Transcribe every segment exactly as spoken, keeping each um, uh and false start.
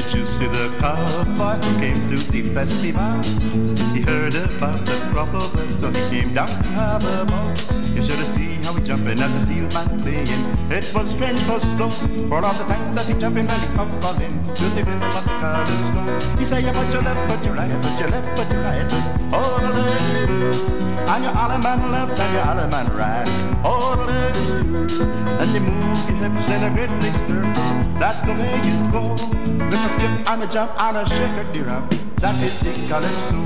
Did you see the cowboy who came to the festival? He heard about the crop of us, so he came down to have a ball. You should have seen how he jumping as the steel man playing. It was strange for so, for all the time that he jumping and he come calling to the rhythm of the calypso. He say, you put your left, put your right, put your left, put your right, oh the left, and your other man left and your other man right, oh the left, and you move your hips in a great big circle. That's the way you go, with a skip and a jump and a shake a drum. That is the calypso.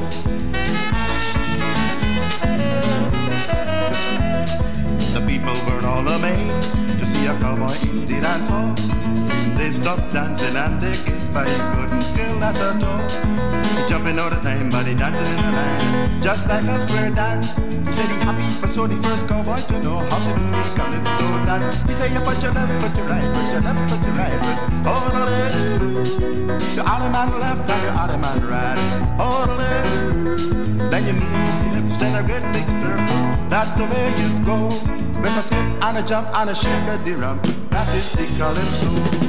The people were all amazed to see a cowboy in the dance hall. They stopped dancing and they kissed, but he couldn't feel that's a toe. He jumping all the time, but he dancing in the line, just like a square dance. He said he happy, but so the first cowboy to know how to do the calypso dance. He said you put your left, put your right, put your left, put your right, oh the left, the other man left and the other man right, oh the left. Then you move your hips in a great big circle. That's the way you go, with a skip and a jump and a shake a drum. That is the calypso.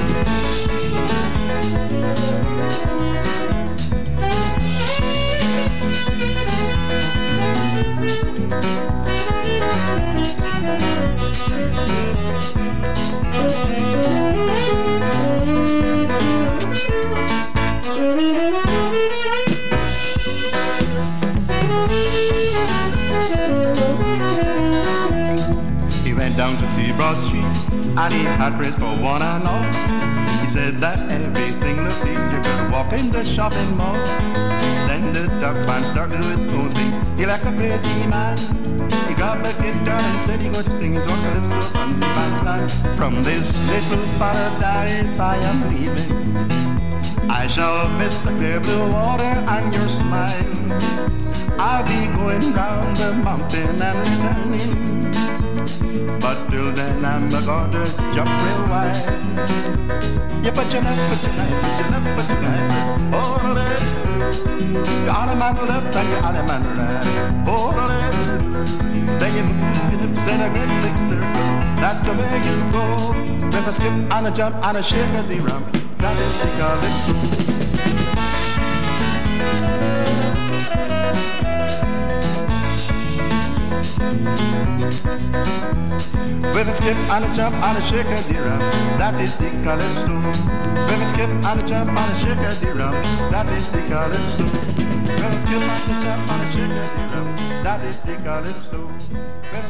He went down to see Broad Street and he had praise for one and all. He said that everything looked neat, you could walk in the shopping mall. Then the duck band started to do its own thing. He like a crazy man. He grabbed a guitar and said he would sing his own calypso on the bandstand. From this little paradise I am leaving. I shall miss the clear blue water and your smile. I'll be going round the mountain and returning, but till then I'm gonna jump real wide. You put your left, put your right, put your left, put your right, oh the left, your other man left and your other man right, oh the left. Then you move your hips in a great big circle. That's the way you go, with a skip and a jump and a shake of the rump. That is the calypso. With a skip and a jump and a shake a dee rum, that is the calypso. With a skip and a jump and a shake a dee rum, that is the calypso. With a skip and a jump and a shake a dee rum, that is the calypso.